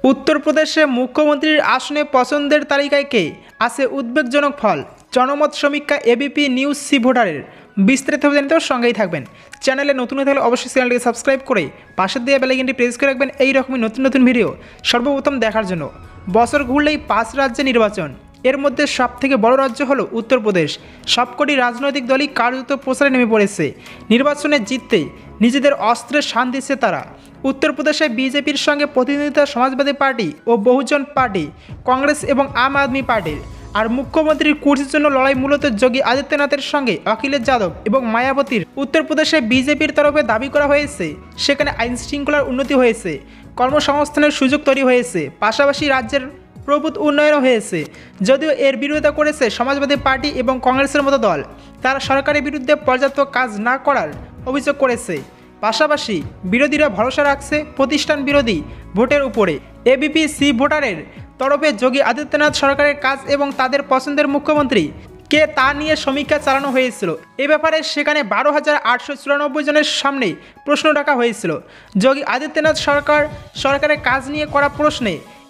উত্তরপ্রদেশে মুখ্যমন্ত্রীর আসনে পছন্দের তালিকায় কে আছে উদ্বেগজনক ফল। জনমত সমীক্ষা এবিপি নিউজ সি ভোটারের বিস্তারিতভাবে জানতে সঙ্গেই থাকবেন। চ্যানেলে নতুন হয়ে থাকলে অবশ্যই চ্যানেলটিকে সাবস্ক্রাইব করে পাশের দিয়ে বেল আইকনটি প্রেস করে রাখবেন এই রকমই নতুন নতুন ভিডিও সর্বপ্রথম দেখার জন্য। বছর ঘুরলেই 5 রাজ্যে নির্বাচন, এর মধ্যে সবথেকে বড় রাজ্য হলো উত্তরপ্রদেশ। সবকটি রাজনৈতিক দলই কার্যত প্রচারে নেমে পড়েছে। নির্বাচনে জিততে নিজেদের অস্ত্রে শান দিচ্ছে তারা। উত্তরপ্রদেশে বিজেপির সঙ্গে প্রতিদ্বন্দ্বিতা সমাজবাদী পার্টি ও বহুজন পার্টি, কংগ্রেস এবং আম আদমি পার্টির। আর মুখ্যমন্ত্রীর কুর্সির জন্য লড়াই মূলত যোগী আদিত্যনাথের সঙ্গে অখিলেশ যাদব এবং মায়াবতীর। উত্তরপ্রদেশে বিজেপির তরফে দাবি করা হয়েছে সেখানে আইন শৃঙ্খলার উন্নতি হয়েছে, কর্মসংস্থানের সুযোগ তৈরি হয়েছে, পাশাপাশি রাজ্যের প্রভূত উন্নয়নও হয়েছে। যদিও এর বিরোধিতা করেছে সমাজবাদী পার্টি এবং কংগ্রেসের মতো দল, তারা সরকারের বিরুদ্ধে পর্যাপ্ত কাজ না করার অভিযোগ করেছে। পাশাপাশি বিরোধীরা ভরসা রাখছে প্রতিষ্ঠান বিরোধী ভোটের উপরে। এবিপি সি ভোটারের তরফে যোগী আদিত্যনাথ সরকারের কাজ এবং তাদের পছন্দের মুখ্যমন্ত্রী কে তা নিয়ে সমীক্ষা চালানো হয়েছিল। এ ব্যাপারে সেখানে 12,894 জনের সামনে প্রশ্ন রাখা হয়েছিল। যোগী আদিত্যনাথ সরকারের কাজ নিয়ে করা প্রশ্নে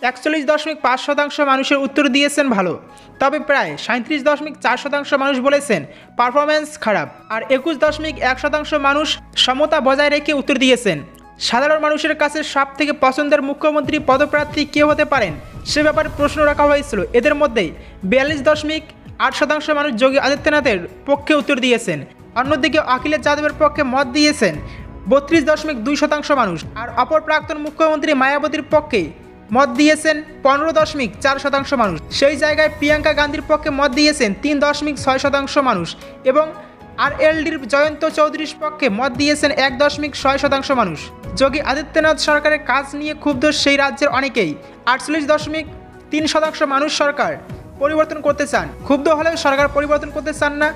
41.5% মানুষের উত্তর দিয়েছেন ভালো, তবে প্রায় 37.4% মানুষ বলেছেন পারফরম্যান্স খারাপ, আর 21.1% মানুষ সমতা বজায় রেখে উত্তর দিয়েছেন। সাধারণ মানুষের কাছে সব থেকে পছন্দের মুখ্যমন্ত্রী পদপ্রার্থী কে হতে পারেন সে ব্যাপারে প্রশ্ন রাখা হয়েছিল। এদের মধ্যে 42.8% মানুষ যোগী আদিত্যনাথের পক্ষে উত্তর দিয়েছেন। অন্যদিকে অখিলেশ যাদবের পক্ষে মত দিয়েছেন 32.2% মানুষ, আর অপর প্রাক্তন মুখ্যমন্ত্রী মায়াবতীর পক্ষে মত দিয়েছেন 15.4% মানুষ। সেই জায়গায় প্রিয়াঙ্কা গান্ধীর পক্ষে মত দিয়েছেন 3.6% মানুষ এবং আরএলডির জয়ন্ত চৌধুরীর পক্ষে মত দিয়েছেন 1.6% মানুষ। যোগী আদিত্যনাথ সরকারের কাজ নিয়ে ক্ষুব্ধ সেই রাজ্যের অনেকেই। 48.3% মানুষ সরকার পরিবর্তন করতে চান। ক্ষুব্ধ হলেও সরকার পরিবর্তন করতে চান না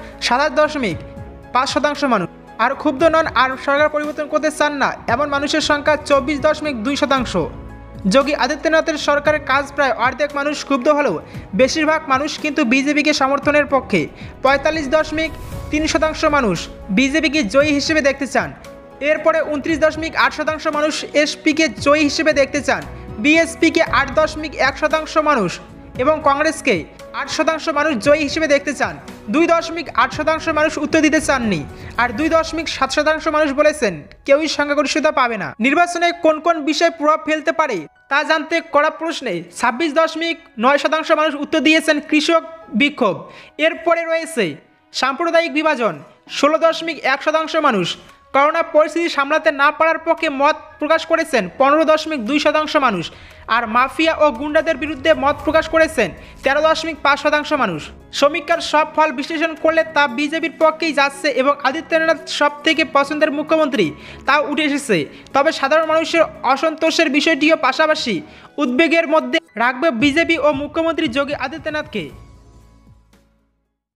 27.5% মানুষ। আর ক্ষুব্ধ নন আর সরকার পরিবর্তন করতে চান না এমন মানুষের সংখ্যা 24.2%। যোগী আদিত্যনাথের সরকারের কাজ প্রায় অর্ধেক মানুষ ক্ষুব্ধ হলেও বেশিরভাগ মানুষ কিন্তু বিজেপিকে সমর্থনের পক্ষে। 45.3% মানুষ বিজেপিকে জয়ী হিসেবে দেখতে চান। এরপরে 29.8% মানুষ এসপিকে জয়ী হিসেবে দেখতে চান, বিএসপিকে 8.1% মানুষ এবং কংগ্রেসকে 8% মানুষ জয়ী হিসেবে দেখতে চান। 2.8% মানুষ উত্তর দিতে চাননি, আর 2.7% মানুষ বলেছেন কেউই সংখ্যাগরিষ্ঠতা পাবে না। নির্বাচনে কোন কোন বিষয়ে প্রভাব ফেলতে পারে তা জানতে করা প্রশ্নে 26.9% মানুষ উত্তর দিয়েছেন কৃষক বিক্ষোভ। এরপরে রয়েছে সাম্প্রদায়িক বিভাজন, 16.1% মানুষ করোনা পরিস্থিতি সামলাতে না পারার পক্ষে মত প্রকাশ করেছেন 15.2% মানুষ, আর মাফিয়া ও গুন্ডাদের বিরুদ্ধে মত প্রকাশ করেছেন 13.5% মানুষ। সমীক্ষার সব ফল বিশ্লেষণ করলে তা বিজেপির পক্ষেই যাচ্ছে এবং আদিত্যনাথ সব থেকে পছন্দের মুখ্যমন্ত্রী তাও উঠে এসেছে। তবে সাধারণ মানুষের অসন্তোষের বিষয়টিও পাশাপাশি উদ্বেগের মধ্যে রাখবে বিজেপি ও মুখ্যমন্ত্রী যোগী আদিত্যনাথকে।